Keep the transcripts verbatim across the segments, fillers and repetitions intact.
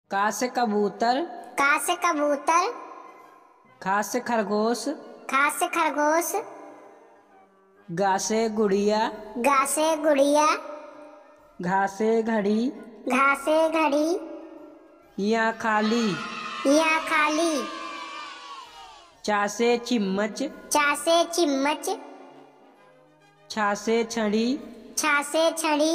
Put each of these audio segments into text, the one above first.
का से कबूतर, का से कबूतर, खा से खरगोश, खा से खरगोश, गा से गुड़िया, गा से गुड़िया, घा से घड़ी, घा से घड़ी, या खाली, या खाली, चा से चिम्मच, चा से चिम्मच, छा से छड़ी, छा से छड़ी,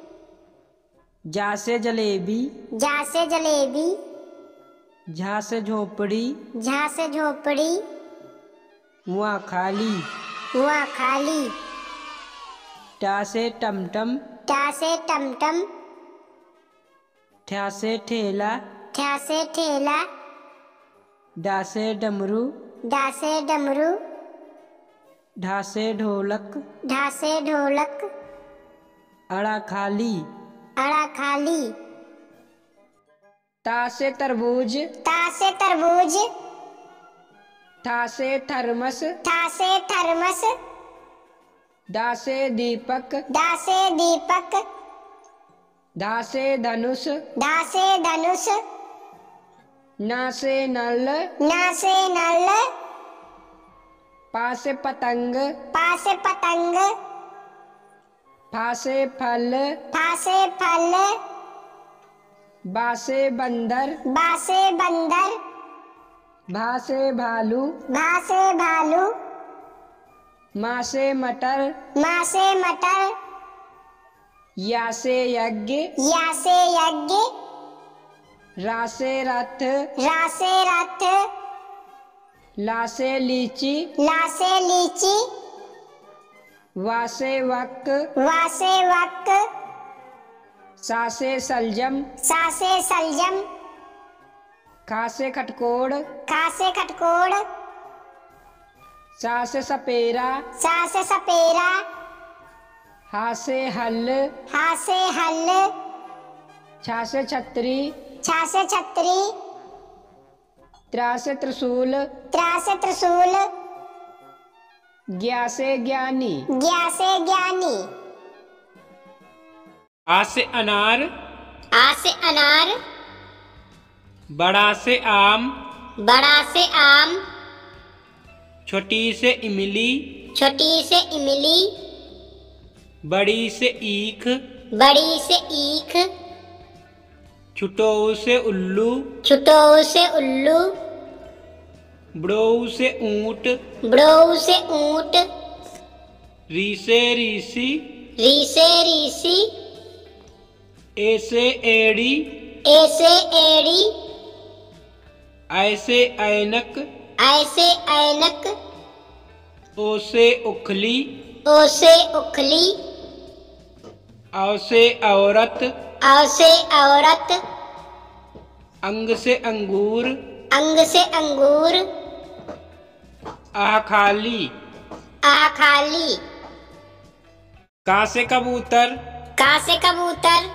जा से जलेबी, जा से जलेबी, झा से झोपड़ी, झा से झोपड़ी, वहाँ खाली, वहाँ खाली, टा से टमटम, टा से टमटम, ठा से ठेला, ठा से ठेला, डा से डमरू, डा से डमरू, ढा से ढोलक, ढा से ढोलक, अड़ा खाली, अड़ा खाली, ता से तरबूज, ता से तरबूज, ठा से थर्मस, ठा से थर्मस, डा से दीपक, डा से दीपक, धा से धनुष, ढा से धनुष, ना से नल, ना से नल, पा से पतंग, पा से पतंग, फा से फल, फा से फल, बा से बंदर, बा से बंदर, भा से भालू, भा से भालू, मा से मटर, मा से मटर, या से यज्ञ, या से यज्ञ, रा से रथ, रा से रथ, ला से लीची, ला से लीची, वा से वक, वा से वक, सा से सलजम, सा से सलजम, खा से खटकोड़, खा से खटकोड़, सा से सपेरा, सा से सपेरा, हा से हल, हा से हल, छा से छतरी, छा से छतरी, त्रा से त्रिशूल, त्रा से त्रिशूल, ज्ञा से ज्ञानी, ज्ञा से ज्ञानी, आ से अनार, आ से अनार, बड़ा से आम, बड़ा से आम, छोटी से इमली, छोटी से इमली, बड़ी से ईख, बड़ी से ईख, छुटोऊ से उल्लू, छुटोऊ से उल्लू, बड़ोऊ से ऊंट, बड़ोऊ से ऊंट, री से रीसी, री से रीसी, ए से एड़ी, ए से एड़ी, ऐ से ऐनक, ऐसे ऐनक, ओ से उखली, ओ से उखली, औ से औरत, औ से औरत, अंग से अंगूर, अंग से अंगूर, आह खाली, आ खाली, का से कबूतर, का से कबूतर,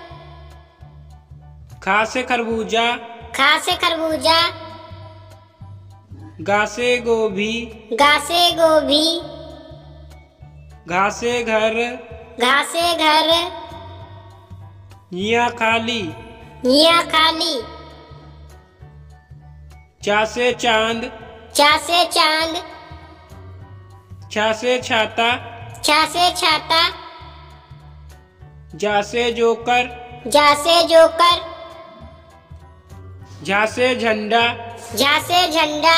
खा से खरबूजा, खा से खरबूजा, गा से गोभी, गा से गोभी, घा से घर, घा से घर, या खाली, या खाली, चा से चांद, चा से चांद, छा से छाता, छा से छाता, जा से जोकर, जा से जोकर, झा से झंडा, झा से झंडा,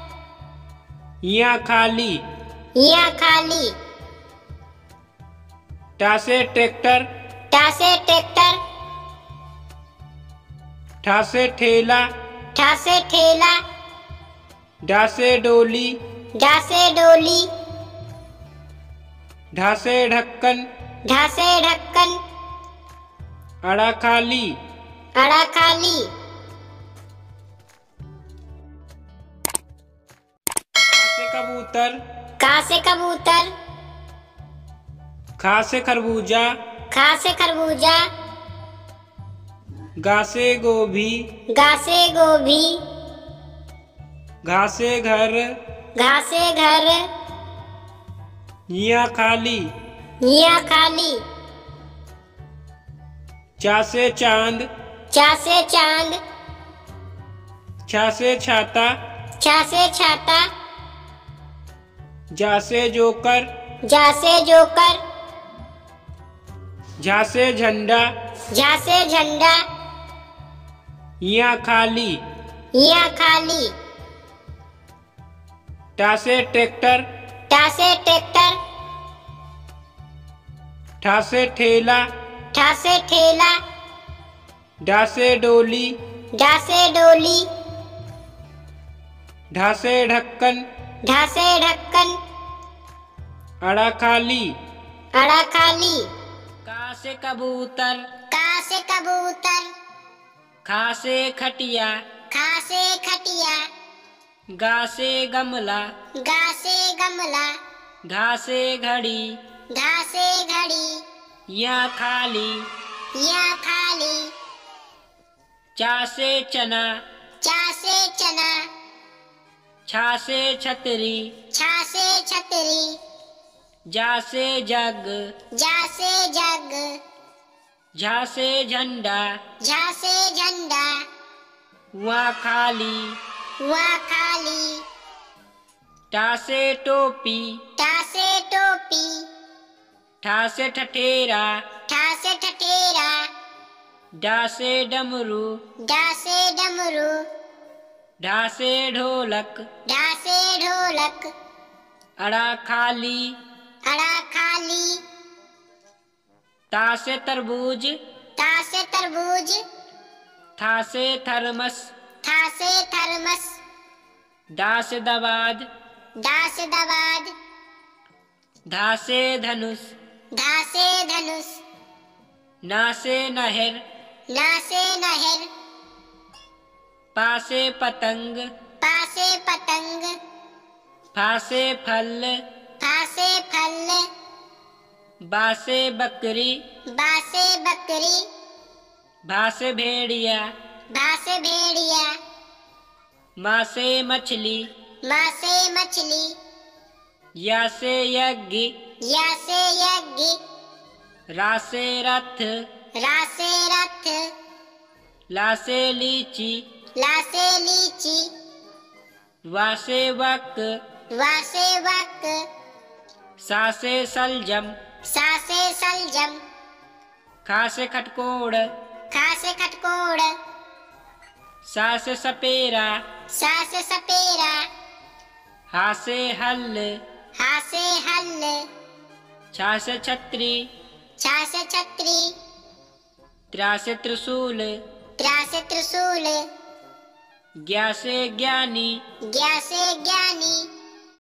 या खाली, या खाली, टा से ट्रैक्टर, टा से ट्रैक्टर, ठा से ठेला, ठा से ठेला, डा से डोली, ढा से डोली, ढा से ढक्कन, ढा से ढक्कन, अड़ा खाली, अड़ा खाली, का से कबूतर, का से कबूतर, खा से खरबूजा, खा से खरबूजा, गा से गोभी, गा से गोभी, घा से घर, घा से घर, या खाली, या खाली, चा से चांद, चा से चांद, छा से छाता, छा से छाता, जा से जोकर, जा से जोकर, झा से झंडा, झा से झंडा, यहाँ खाली, यहाँ खाली, टा से ट्रैक्टर, टा से ट्रैक्टर, ठा से ठेला, ठा से ठेला, डा से डोली, डा से डोली, ढा से ढक्कन, ढा से ढक्कन, अड़ा खाली, अड़ा खाली, का से कबूतर, का से कबूतर, खा से खटिया, खा से खटिया, गा से गमला, गा से गमला, घा से घड़ी, घा से घड़ी, यहाँ खाली, यहाँ खाली, चा से चना, चा से चना, छा से छतरी, छा से छतरी, जा से जग, जा से जग, झा से झंडा, झा से झंडा, वहाँ खाली, वहाँ खाली, टा से टोपी, टा से टोपी, ठा से ठठेरा, ठा से ठठेरा, डा से डमरू, डा से डमरू, ढा से ढोलक, ढा से ढोलक, अड़ा खाली, अड़ा खाली, ता से तरबूज, ता से तरबूज, था से थर्मस, था से थर्मस, दा से दवाद, दा से दवाद, धा से धनुष, धा से धनुष, ना से नहर, ना से नहर, पा से पतंग, पा से पतंग, फा से फल, फा से फल, बा से बकरी, बा से बकरी, भा से भेड़िया, भा से भेड़िया, माँ से मछली, माँ से मछली, या से यज्ञ, या से यज्ञ, रा से रथ, रा से रथ, ला से लीची, ला से लीची, वा से वक, वा से वक, सा से सलजम, सा से सलजम, खा से खटकोड़, खा से खटकोड़, सा से सपेरा, सा से सपेरा, हा से हल, हा से हल, छा से छतरी, छा से छतरी, त्रा से त्रिशूल, त्रा से त्रिशूल, ज्ञा से ज्ञानी, ज्ञा से ज्ञानी,